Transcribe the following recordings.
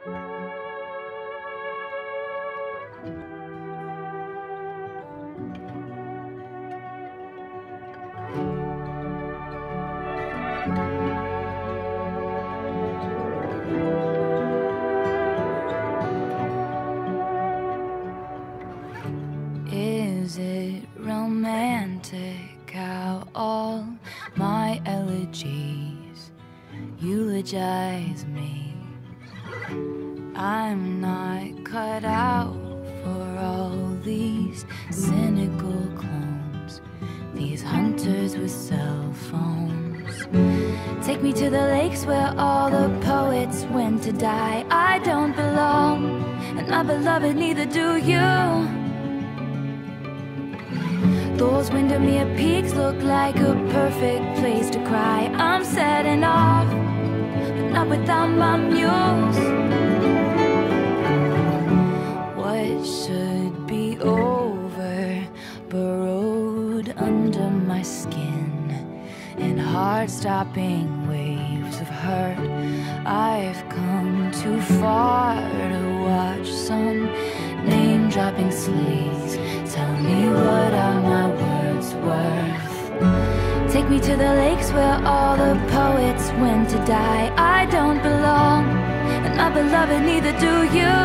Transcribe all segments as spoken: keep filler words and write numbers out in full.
Is it romantic how all my elegies eulogize me? I'm not cut out for all these cynical clones, these hunters with cell phones. Take me to the lakes where all the poets went to die. I don't belong, and my beloved, neither do you. Those Windermere peaks look like a perfect place to cry. I'm setting off, but not without my muse. What should be over, burrowed under my skin, in heart-stopping waves of hurt. I've come too far to watch some name-dropping sleaze tell me what are my words worth. Take me to the lakes where all the poets went to die. I don't belong, and my beloved, neither do you.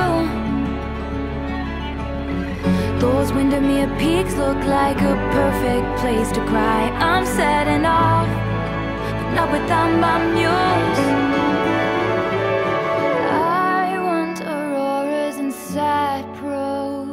Those Windermere peaks look like a perfect place to cry. I'm setting off, but not without my muse. I want auroras and sad prose.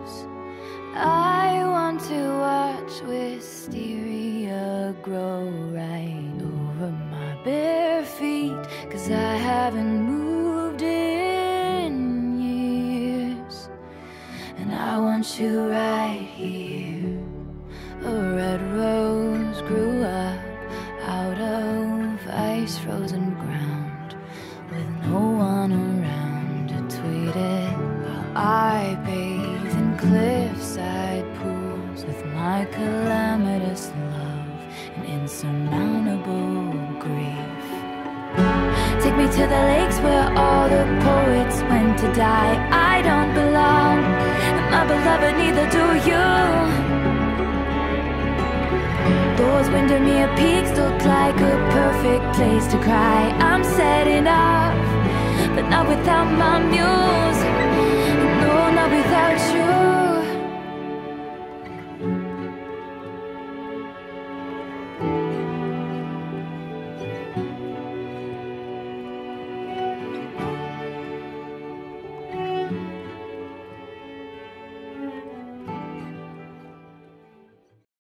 I want to watch wisteria grow right over my bare feet, 'cause I haven't moved in years. And I want you right here. A red rose grew up out of ice-frozen ground, with no one around to tweet it, while I bathe in cliffside pools with my calamitous love and insurmountable grief. Take me to the lakes where all the poets went to die. I don't belong, and my beloved, neither do you. Those Windermere peaks look like a perfect place to cry. I'm setting off, but not without my muse. No, not without you.